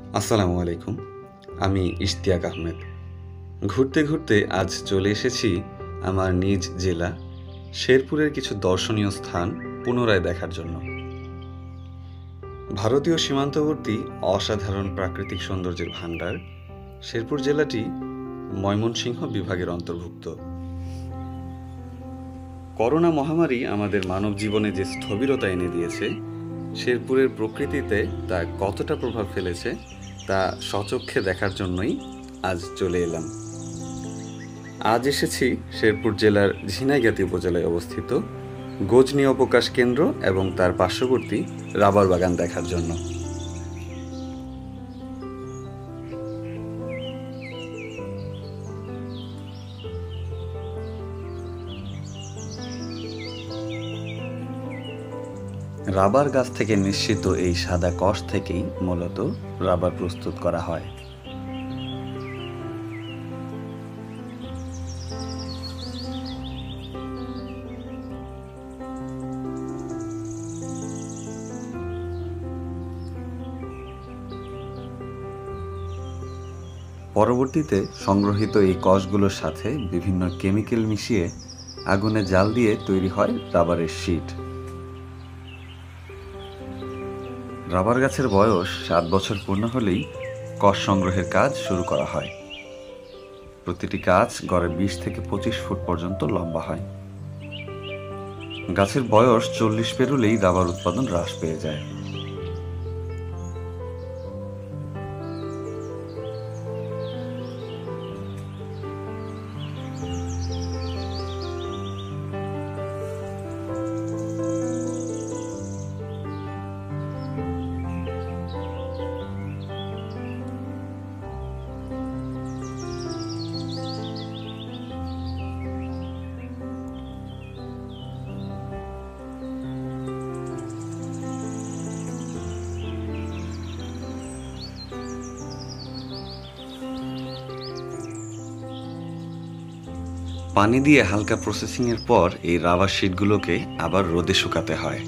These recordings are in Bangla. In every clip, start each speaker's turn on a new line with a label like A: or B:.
A: আসসালামু আলাইকুম। আমি ইশতিয়াক আহমেদ। ঘুরতে, ঘুরতে আজ চলে এসেছি আমার নিজ জেলা শেরপুরের কিছু দর্শনীয় স্থান পুনরায় দেখার জন্য। ভারতীয় সীমান্তবর্তী অসাধারণ প্রাকৃতিক সৌন্দর্যের ভাণ্ডার শেরপুর জেলাটি ময়মনসিংহ বিভাগের অন্তর্ভুক্ত। করোনা মহামারী আমাদের মানব জীবনে যে স্থবিরতা এনে দিয়েছে, শেরপুরের প্রকৃতিতে তা কতটা প্রভাব ফেলেছে তা স্বচক্ষে দেখার জন্যই আজ চলে এলাম। আজ এসেছি শেরপুর জেলার ঝিনাইগাতী উপজেলায় অবস্থিত গজনী অবকাশ কেন্দ্র এবং তার পার্শ্ববর্তী রাবার বাগান দেখার জন্য। রাবার গাছ থেকে নিঃসৃত এই সাদা কষ থেকেই মূলত রাবার প্রস্তুত করা হয়। পরবর্তীতে সংগ্রহিত এই কষগুলোর সাথে বিভিন্ন কেমিক্যাল মিশিয়ে আগুনে জাল দিয়ে তৈরি হয় রাবারের শিট। রাবার গাছের বয়স ৭ বছর পূর্ণ হলেই কষ সংগ্রহের কাজ শুরু করা হয়। প্রতিটি গাছ গড়ে ২০ থেকে ২৫ ফুট পর্যন্ত লম্বা হয়। গাছের বয়স ৪০ পেরোলেই রাবার উৎপাদন হ্রাস পেয়ে যায়। পানি দিয়ে হালকা প্রসেসিংয়ের পর এই রাবার শিটগুলোকে আবার রোদে শুকাতে হয়।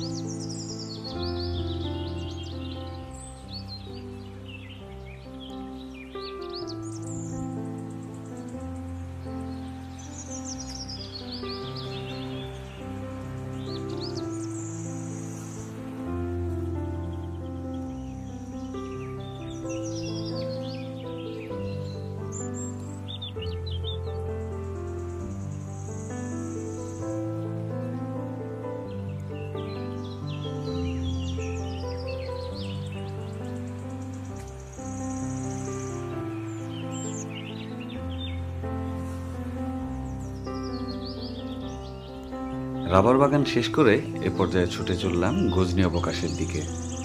A: রাবার বাগান শেষ করে এ পর্যায়ে ছুটে চললাম গজনী অবকাশের দিকে।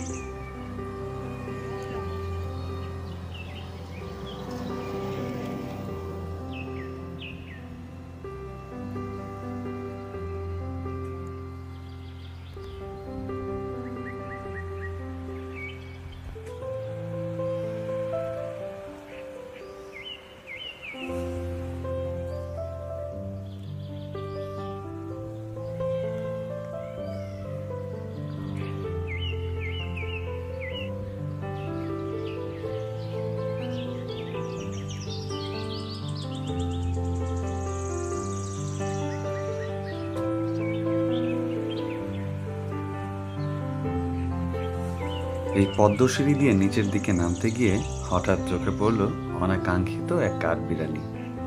A: এই পদ্মসিঁড়ি দিয়ে নিচের দিকে নামতে গিয়ে হঠাৎ চোখে পড়ল অনাকাঙ্ক্ষিত এক কাঠবিড়ালি।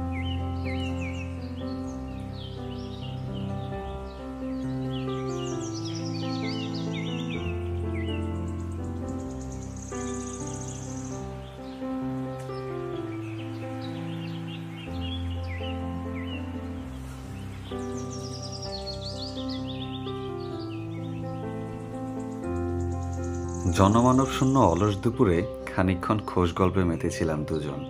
A: জনমানবশূন্য অলস দুপুরে খানিকক্ষণ খোশ গল্পে মেতেছিলাম দুজন।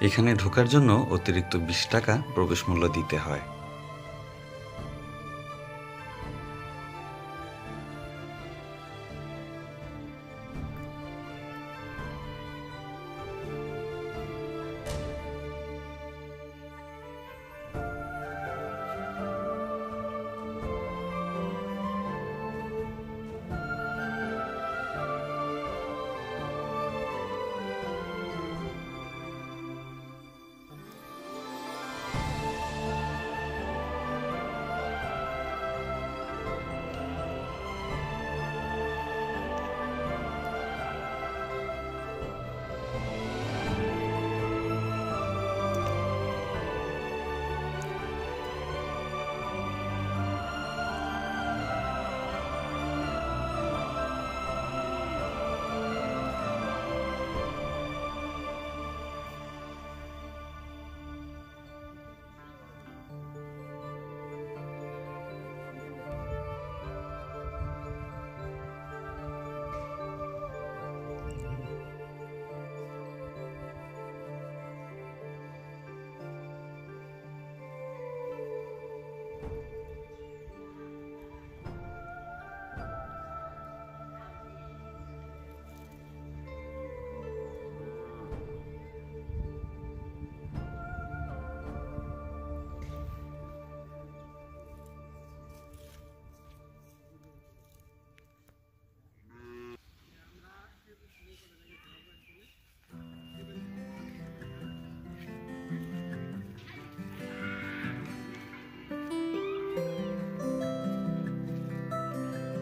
A: এখানে ঢোকার জন্য অতিরিক্ত 20 টাকা প্রবেশ মূল্য দিতে হয়।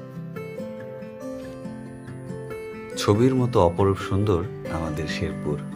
A: ছবির মতো অপরূপ সুন্দর আমাদের শেরপুর।